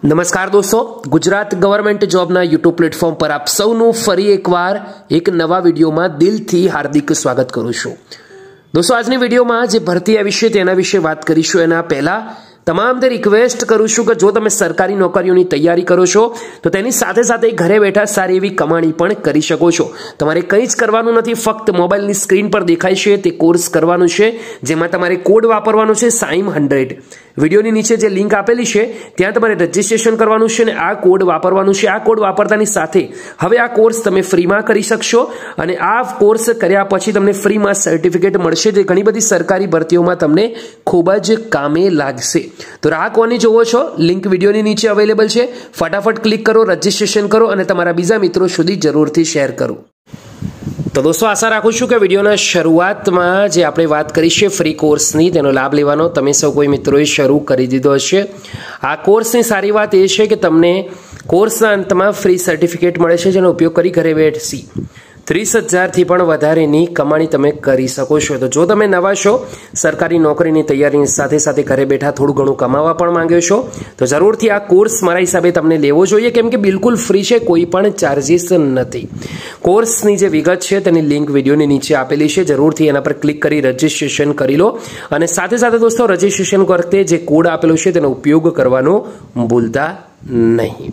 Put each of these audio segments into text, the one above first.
नमस्कार दोस्तों, गुजरात गवर्नमेंट जॉबना यूट्यूब प्लेटफॉर्म पर आप सौનું ફરી એકવાર એક નવા વિડીયોમાં દિલથી હાર્દિક સ્વાગત કરું છું। दोस्तों, આજની વિડીયોમાં જે ભરતી આવી છે તેના વિશે વાત કરીશું। એના પહેલા તમામને રિક્વેસ્ટ કરું છું કે જો તમે સરકારી નોકરીઓની તૈયારી કરો છો તો તેની સાથે સાથે ઘરે બેઠા સારી એવી કમાણી પણ કરી શકો છો। તમારે કંઈ જ કરવાનું નથી, ફક્ત મોબાઈલની સ્ક્રીન પર દેખાય છે તે કોર્સ કરવાનું છે, જેમાં તમારે કોડ વાપરવાનો છે SIME100। વિડીયોની નીચે જે લિંક આપેલી છે ત્યાં તમારે રજીસ્ટ્રેશન કરવાનું છે અને આ કોડ વાપરવાનું છે। આ કોડ વાપરતાની સાથે હવે આ કોર્સ તમે ફ્રીમાં કરી શકશો અને આ કોર્સ કર્યા પછી તમને ફ્રીમાં સર્ટિફિકેટ મળશે, જે ઘણી બધી સરકારી ભરતીઓમાં તમને ખૂબ જ કામે લાગશે। તો રાહ કોની જોવો છો? લિંક વિડીયોની નીચે અવેલેબલ છે, ફટાફટ ક્લિક કરો, રજીસ્ટ્રેશન કરો અને તમારા બીજા મિત્રો સુધી જરૂરથી શેર કરો। તો દોસ્તો, આશા રાખું છું કે વિડીયોના શરૂઆતમાં જે આપણે વાત કરી છે ફ્રી કોર્સની, તેનો લાભ લેવાનો તમે સૌ કોઈ મિત્રોએ શરૂ કરી દીધો હશે। આ કોર્સની સારી વાત એ છે કે તમને કોર્સના અંતમાં ફ્રી સર્ટિફિકેટ મળે છે, જેનો ઉપયોગ કરી ઘરે બેઠી 30,000 થી પણ વધારેની કમાણી તમે કરી શકો છો। તો જો તમે નવા છો, સરકારી નોકરીની તૈયારીની સાથે સાથે ઘરે બેઠા થોડું ઘણું કમાવા પણ માંગ્યો છો, તો જરૂરથી આ કોર્સ મારા હિસાબે તમને લેવો જોઈએ, કેમ કે બિલકુલ ફ્રી છે, કોઈ પણ ચાર્જીસ નથી। કોર્સની જે વિગત છે તેની લિંક વિડીયોની નીચે આપેલી છે, જરૂરથી એના પર ક્લિક કરી રજીસ્ટ્રેશન કરી લો અને સાથે સાથે દોસ્તો રજીસ્ટ્રેશન વખતે જે કોડ આપેલો છે તેનો ઉપયોગ કરવાનો ભૂલતા નહીં।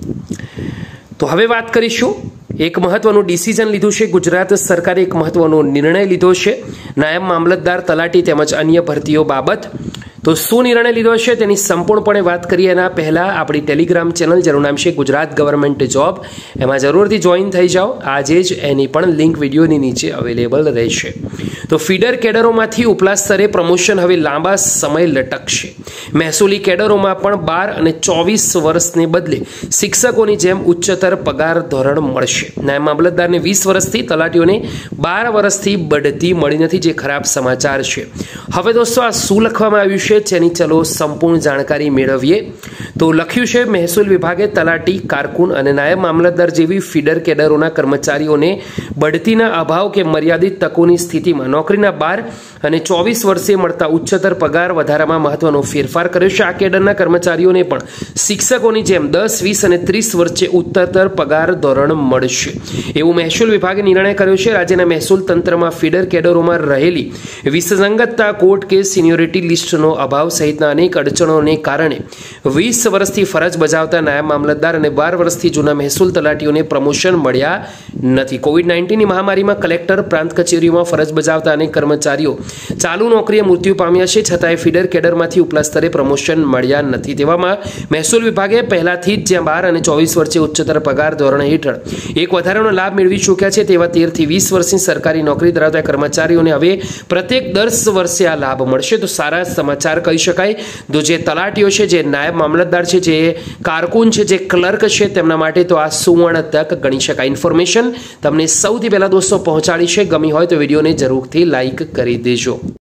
તો હવે વાત કરીશું, એક મહત્વનું ડિસિઝન લીધું છે ગુજરાત સરકારે, એક મહત્વનો નિર્ણય લીધો છે નાયબ મામલતદાર, તલાટી તેમજ અન્ય ભરતીઓ બાબત। તો શું નિર્ણય લીધો છે તેની સંપૂર્ણપણે વાત કરીએ એના પહેલા આપણી ટેલિગ્રામ ચેનલ જેનું નામ છે ગુજરાત ગવર્નમેન્ટ જોબ, એમાં જરૂરથી જોઈન થઈ જાઓ। આજે જ એની પણ લિંક વિડીયોની નીચે અવેલેબલ રહેશે। તો ફીડર કેડરોમાંથી ઉપલા સ્તરે પ્રમોશન હવે લાંબા સમય લટકશે। મહેસૂલી કેડરોમાં પણ 12 અને 24 વર્ષને બદલે શિક્ષકોની જેમ ઉચ્ચતર પગાર ધોરણ મળશે। નાયબ મામલતદારને 20 વર્ષથી, તલાટીઓને 12 વર્ષથી બઢતી મળી નથી, જે ખરાબ સમાચાર છે। હવે દોસ્તો, આ શું લખવામાં આવ્યું છે તેની ચલો સંપૂર્ણ જાણકારી મેળવીએ। તો લખ્યું છે, મહેસૂલ વિભાગે તલાટી, કારકુન અને નાયબ મામલતદાર જેવી ફીડર કેડરોના કર્મચારીઓને બઢતીના અભાવ કે મર્યાદિત તકોની સ્થિતિમાં નોકરીના 12 અને 24 વર્ષે મળતા ઉચ્ચતર પગાર વધારામાં મહત્વનો ફેરફાર કર્યો છે। આ કેડરના કર્મચારીઓને પણ શિક્ષકોની જેમ 10, 20 અને 30 વર્ષે ઉચ્ચતર પગાર ધોરણ મળશે, એવું મહેસૂલ વિભાગે નિર્ણય કર્યો છે। રાજ્યના મહેસૂલ તંત્રમાં ફીડર કેડરોમાં રહેલી વિસંગતતા, કોર્ટ કે સિનિયોરિટી લિસ્ટનો અભાવ સહિતના અનેક અડચણોને કારણે 20 વર્ષથી ફરજ બજાવતા નાયબ મામલતદાર અને 12 વર્ષથી જૂના મહેસૂલ તલાટીઓને પ્રમોશન મળ્યા નથી। કોવિડ-19ની મહામારીમાં કલેક્ટર, પ્રાંત કચેરીઓમાં ફરજ બજાવતા અનેક કર્મચારીઓ ચાલુ નોકરીએ મૃત્યુ પામ્યા છે, છતાંય ફીડર કેડરમાંથી ઉપલા સ્તરે પ્રમોશન મળ્યા નથી। તેવામાં મહેસૂલ વિભાગે પહેલાથી જ જ્યાં 12 અને 24 વર્ષે ઉચ્ચતર પગાર ધોરણ હેઠળ એક વધારાનો લાભ મેળવી ચૂક્યા છે, તેવા 13 થી 20 વર્ષની સરકારી નોકરી ધરાવતા કર્મચારીઓને હવે પ્રત્યેક 10 વર્ષે આ લાભ મળશે। તો સારા સમાચાર કહી શકાય। તો જે તલાટીઓ છે, જે નાયબ મામલતદાર છે, જે કારકુન છે, જે ક્લર્ક છે, તેમના માટે તો આ સુવર્ણ તક ગણી શકાય। ઇન્ફોર્મેશન તમને સૌથી પહેલા દોસ્તો પહોંચાડી છે, ગમી હોય તો વિડીયોને જરૂરથી લાઈક કરી દેજો।